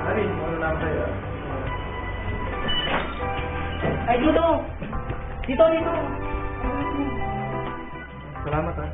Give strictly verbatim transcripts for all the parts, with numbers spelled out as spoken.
Sabi, ano lang sa'yo? Ay, dito! Dito, dito! Salamat ha.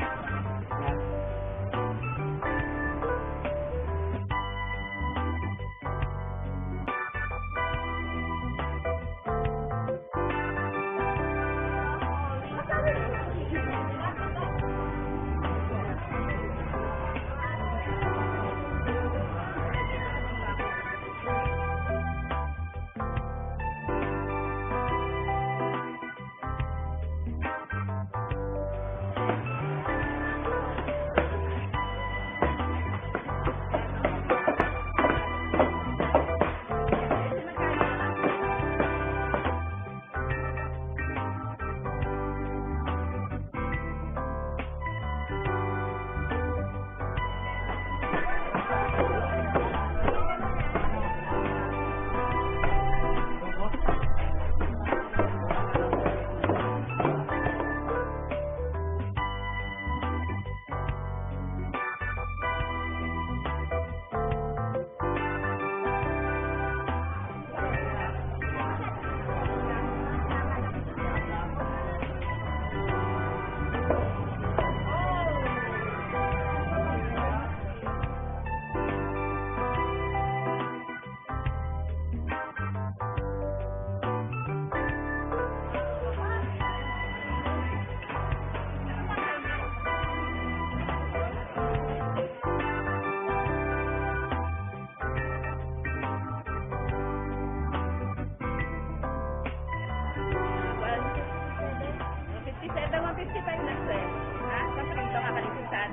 fifty-seven, one fifty-five na sir. Ha? Kasi ito nga kalisitan.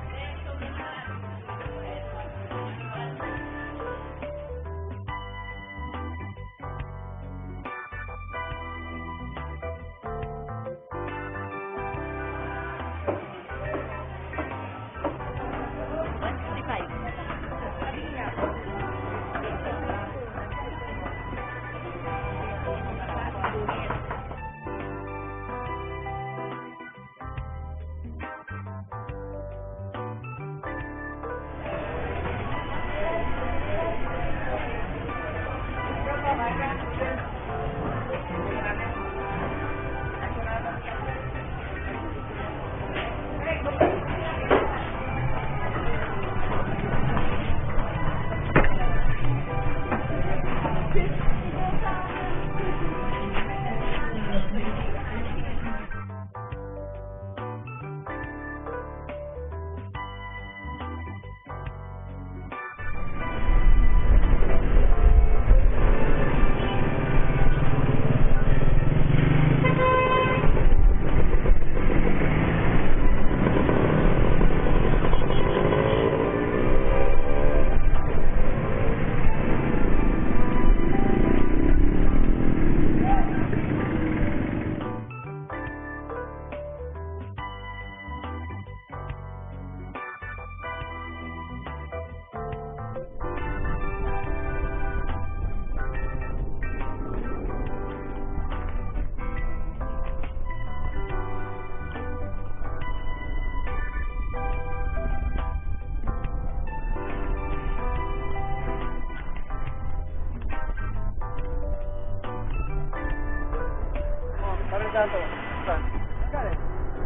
Saan to? Saan? Saan?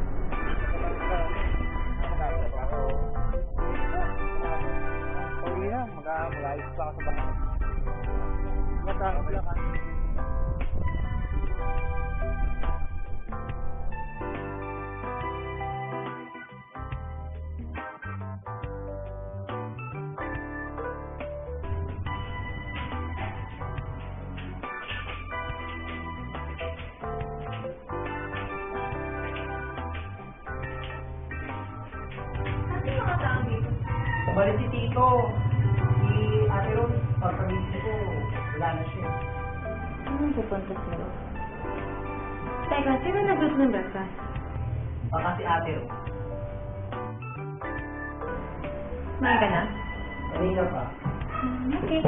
Pauwi na, mag-ayos pa ako sa bahay. Matahap lang ka. Balik si Tito, si Ate Ron, pagpamisi ko, wala na siya. Anong pupunta sila? Teka, sino nag-group ng breakfast? Baka si Ate Ron. May ka na? Kanina pa. Hmm, okay.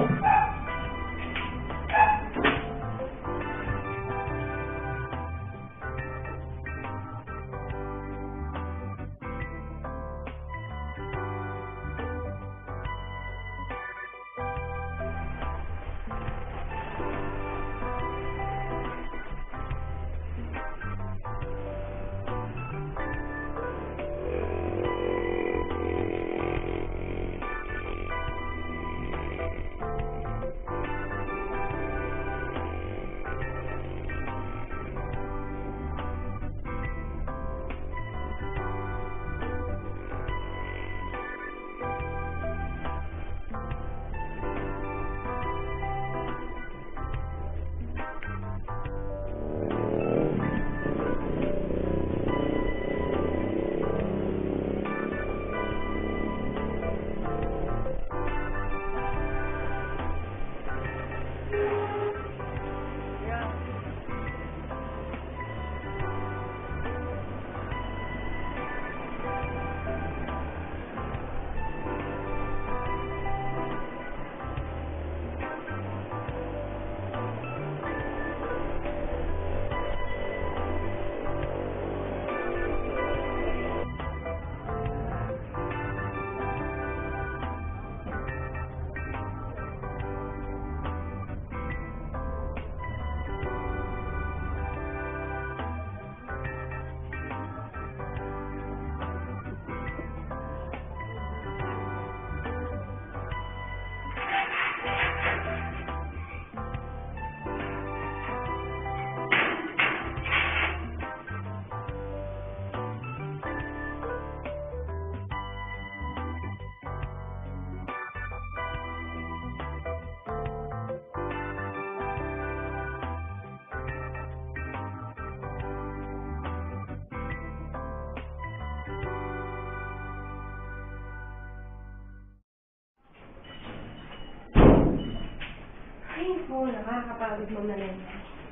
Oo, nakakapagod mo na rin.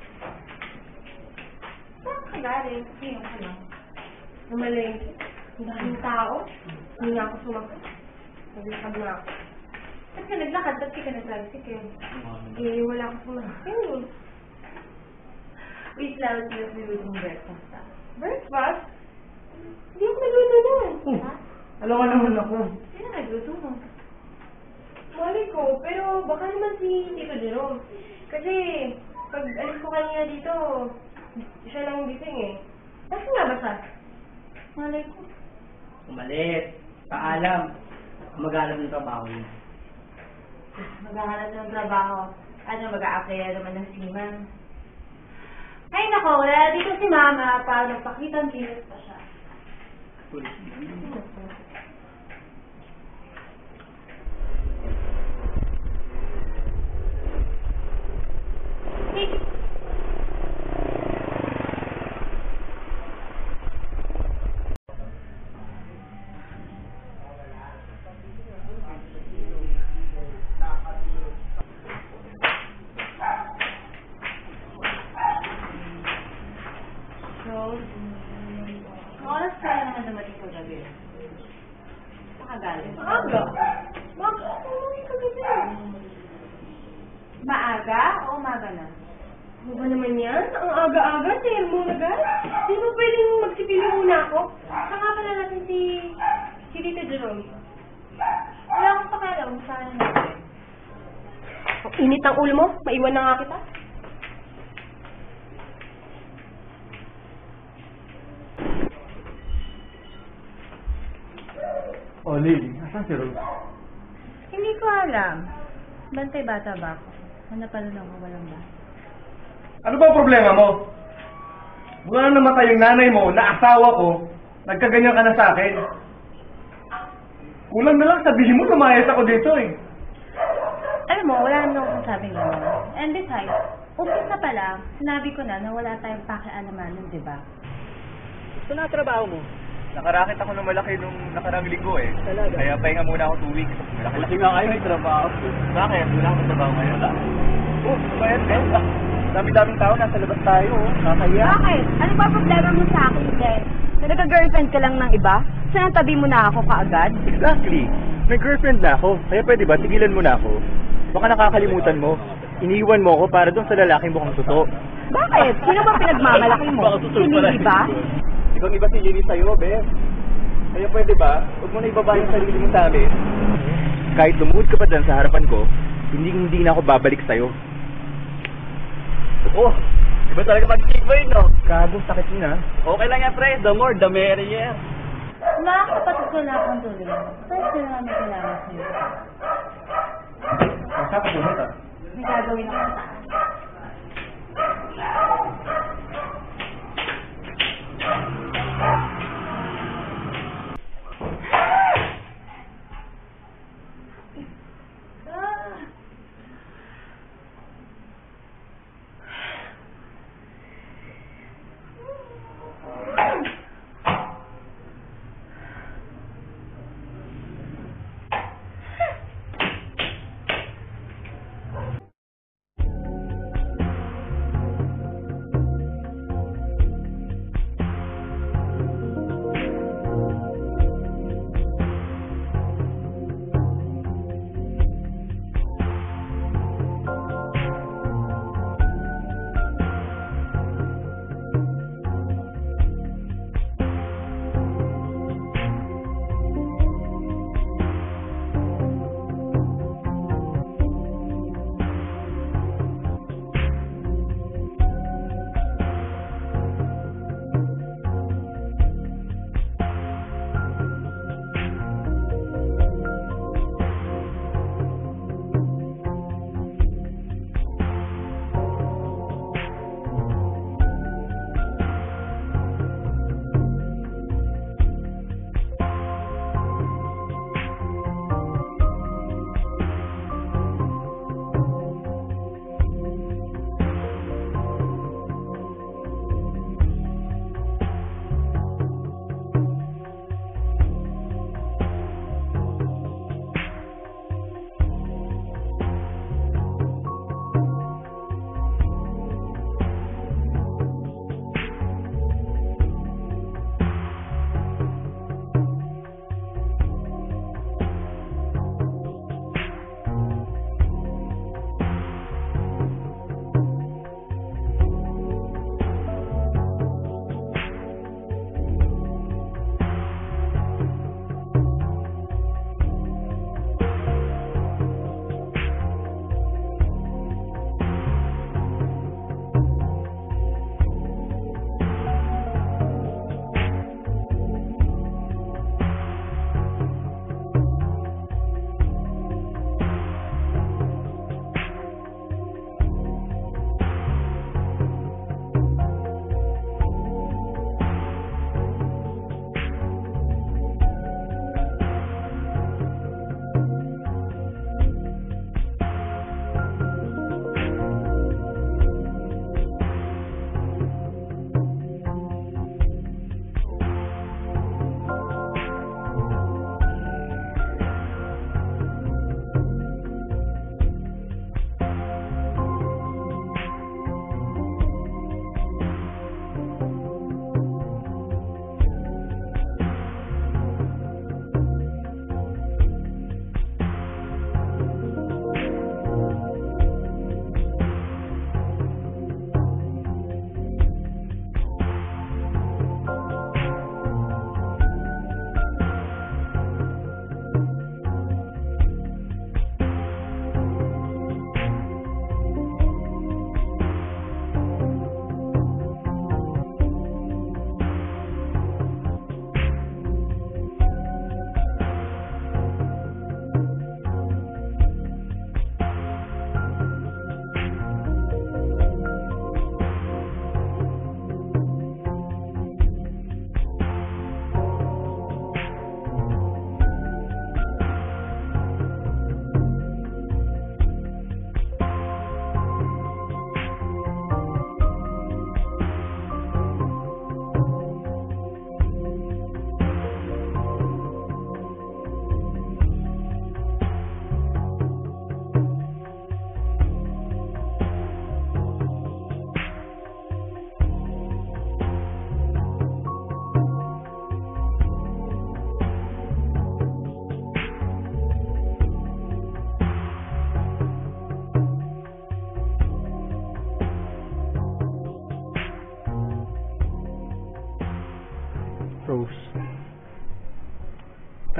Saan ka galing? Ngayon ka lang. Umaling. Ang daming tao. Hindi nga ako sumakit. Naglakad na ako. Ba't ka naglakad? Ba't ka nag-tricycle? Eh, wala akong sumakit. Wait lang, let's do yung breakfast. ah. Breakfast? Hindi ako nagluto nun. Ha? Alam ka naman ako. Sino nagluto mo? Mali ko, pero baka naman si Tito Jerome. Kasi, pag alis ko kanina dito, siya lang gising eh. Nasaan nga ba siya? Mali ko. Umalis. Paalam. Maghanap ng trabaho niya. Maghahanap ng trabaho. Ano, mag-a-apply na naman ng seaman. Ay nako, wala dito si Mama para magpakitang kilos pa siya. Hey. So, oras ka na naman dumating sa gabi. Pakagaling. Maaga. Maaga? Umuwi ka gabi. Maaga o umaga na? Ano ba naman yan? Ang aga-aga, sa'yo mo agad? Di ba pwedeng magsipili muna ako? Saka nga pala natin si... si Tito Jerome. Wala akong pakialam kung saan na natin. Ang init ang ulo mo? Maiwan na nga kita? Oh, Lily, asan si Rose? Hindi ko alam. Bantay bata ba ako? Ano pala lang ako walang ba? Ano ba ang problema mo? Mula na namatay yung nanay mo, na asawa ko, nagkaganyan ka na sa akin. Kulang na lang sabihin mo, lumayas ako dito eh. Alam mo, wala naman akong sabing gano'n. And besides, umpisa pa lang, sinabi ko na na wala tayong pakialaman nun, di ba? Gusto na trabaho mo? Nakarakit ako ng malaki nung nakarang linggo eh. Talaga? Kaya pahinga muna ako two weeks. Malaki-laki nga kayo may trabaho. Bakit? Wala akong trabaho ngayon. Oh, bayad din. Dami-daming tao, nasa labas tayo. Oh. Nakakaya. Bakit? Ano ba problema mo sa akin, Ben? Na nagka-girlfriend ka lang ng iba? Saan tabi mo na ako kaagad? Exactly. May girlfriend na ako. Kaya pwede ba, tigilan mo na ako. Baka nakakalimutan mo. Iniwan mo ako para doon sa lalaking mukhang totoo. Bakit? Sino ba pinagmamalaki mo? Si Lily ba? Ibang iba si Lily sa'yo, be. Kaya pwede ba, huwag mo na ibaba yung sarili mo sa amin. Kahit lumuhod ka pa dyan sa harapan ko, hindi hindi na ako babalik sa'yo. Oh, iba talaga mag-kickboy, no? Gago, sakit yun, ha? Okay lang yan, pre. The more, the merrier. Mga kapatid ko na akong tuloy. Saan sila nga may kailangan sa'yo? Saan ka pumunta? May gagawin ako sa taas.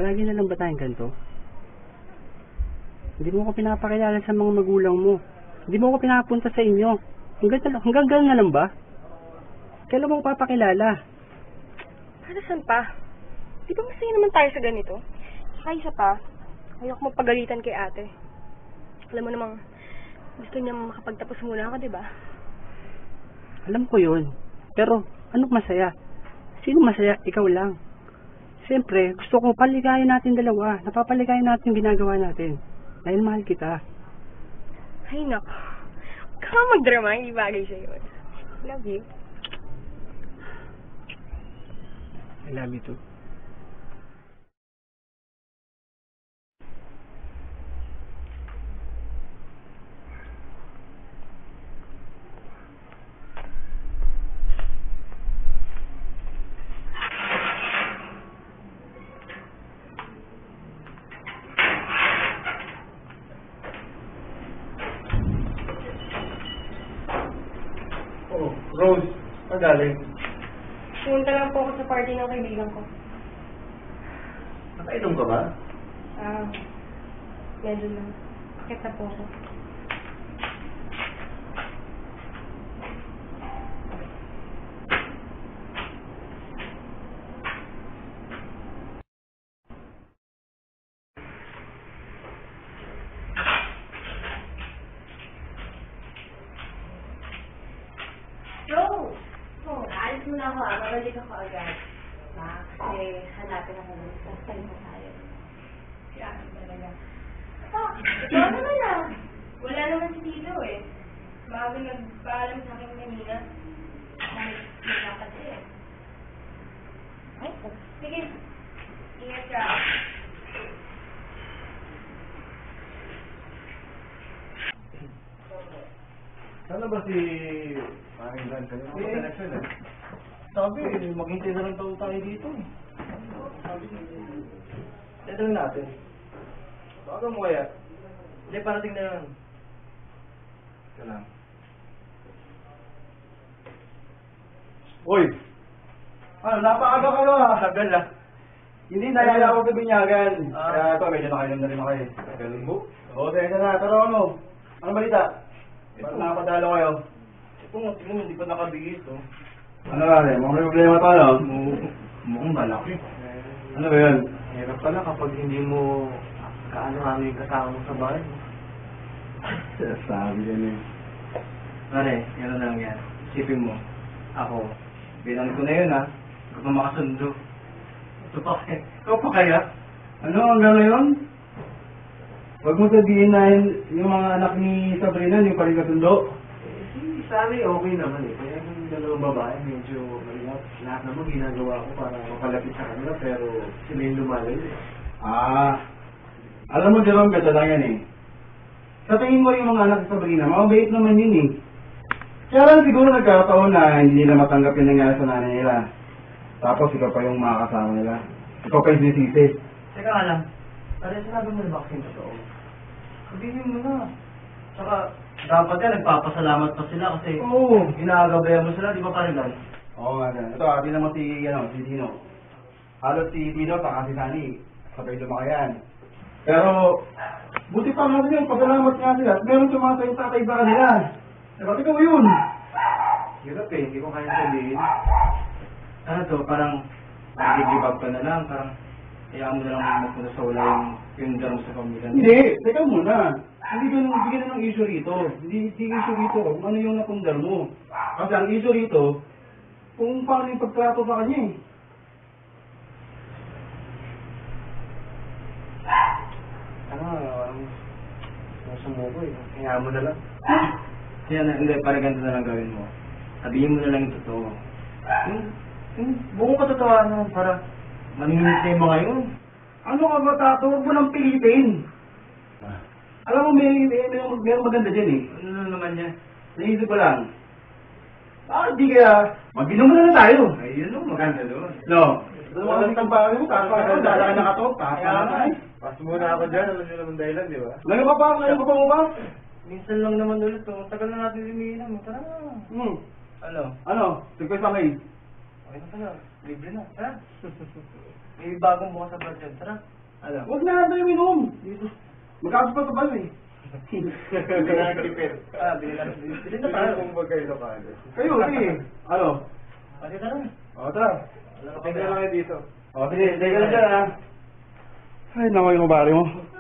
Lagi na lang ba tayong ganito? Hindi mo ko pinapakilala sa mga magulang mo. Hindi mo ko pinapunta sa inyo. Hanggang, hanggang ganun na lang ba? Kailan mo ko papakilala? Para saan pa? Di ba masaya naman tayo sa ganito? Saka isa pa, ayoko magpagalitan kay ate. Alam mo namang gusto niya makapagtapos muna ako, di ba? Alam ko yun. Pero, anong masaya? Sino masaya? Ikaw lang. Siyempre, gusto ko paligayan natin dalawa. Napapaligayan natin yung ginagawa natin. Dahil mahal kita. Ay, naku. Huwag ka magdrama, hindi bagay sa'yo. Love you. I love you too. Oh, Rose, saan galing? Pumunta lang po ako sa party ng kaibigan ko. Nakainom ka ba? Ah, medyo lang. Bakit na po ako? Bro! Oh, aalis muna ako ah. Babalik ako agad. Diba? Kasi hanapin ako ng last time na tayo. Kaya talaga. Oh, ikaw naman ah. Wala naman si Tito eh. Maaga nagpaalam sa akin kanina. Dahil nagkakad siya eh. Ay, Sige. Ingat ka. Sana ba si Paring Dan kayo? Ano ba connection eh? Sabi, maghintay na lang daw tayo dito eh. Sabi, ito lang natin. Baka mo kaya? Hindi, parating na yan. Ito lang. Uy! Ano, napaaga ka na ah. Tagal ah. Hindi, nayaya ako sa binyagan. Ah. Kaya ito, medyo nakainom na rin ako eh. Galing mo? Oo, tayo na. Pero ano? Ano balita? Ba't nakapadalo kayo? Ito nga, tingnan mo, hindi pa nakabigis oh. Ano ba rin? Mukhang may problema to, no? Mukhang malaki. Ano ba yun? Hirap pala kapag hindi mo kaano-ano yung kasama mo sa bahay. Sabi yan eh. Pare, yan lang yan. Isipin mo, ako, bilang ko na yun ha, hindi ko pa makasundo. Ito pa kaya? Ikaw pa kaya? Ano hanggang ngayon? Huwag mo sabihin na yun- yung mga anak ni Sabrina, yung paring kasundo. Eh, si Sally okay naman eh. Kaya yung dalawang babae, medyo malingap. Lahat naman ginagawa ko para mapalapit sa kanila, pero sila yung lumalayo eh. Ah, alam mo Jerome, ganda lang yan eh. Sa tingin mo yung mga anak ni Sabrina, mabait naman yun eh. Kaya lang siguro nagkataon na hindi nila matanggap yung nangyari sa nanay nila. Tapos ikaw pa yung makakasama nila. Ikaw pa yung sinisisi. Teka nga lang, pare sinabi mo na ba kasi yung totoo? Sabihin mo na. Tsaka, dapat yan, nagpapasalamat pa sila kasi Oo. inaagabayan mo sila, di ba pare Dan? Oo nga gan. Ito, atin naman si, ano, si Tino. Halos si Tino, saka si Sunny. Sabay lumakayan. Pero, buti pa nga yun, pasalamat nga sila. At meron tumasa yung tatay ba kanila. Diba, ikaw yun. Hirap eh, hindi ko kaya sabihin. Ano to, parang nag-give up ka na lang, parang kaya mo na lang magpunta sa wala yung yung mo sa pamilya. Hindi, teka muna. Hindi ganun, hindi ganun ang issue rito. Hindi, hindi issue rito kung ano yung napundar mo. Kasi ang issue rito, kung paano yung pagtrato sa kanya eh. Ano, um, sumuko eh. Kaya mo na lang. Kaya na, hindi, parang ganito na lang gawin mo. Sabihin mo na lang yung totoo. Yung, yung buong katotohanan para maningit na yung mga yun. Ano ka ba, Tato? Huwag mo nang pilitin. Alam mo, may, may, may, may maganda dyan eh. Ano na naman yan? Naisip ko lang. Bakit di kaya, mag-inom na lang tayo. Ay, yun o, maganda doon. No. Ano mo kasi tampakan mo, tapos dala ka na kato, tapos na tayo. Pas muna ako dyan, alam nyo naman dahilan, di ba? Ngayon pa ba? Ngayon pa ba mo ba? Minsan lang naman ulit to. Tagal na natin umiinom. Tara na. Hmm. Ano? Ano? Request pa kayo. Okay na pala. Libre na. Tara. May bagong bukas sa bar dyan. Tara. Ano? Huwag na tayo minom. Magkakaso pa tabal eh. Bili na ng tipid. Ah, bili na. Bili na tayo. Kung magkailo ka. Kayo, sige. Ano? Pati na lang. O, tara. Tingnan lang kayo dito. O, sige. Sige ka na dyan, ha. Ay, naku yung kabari mo.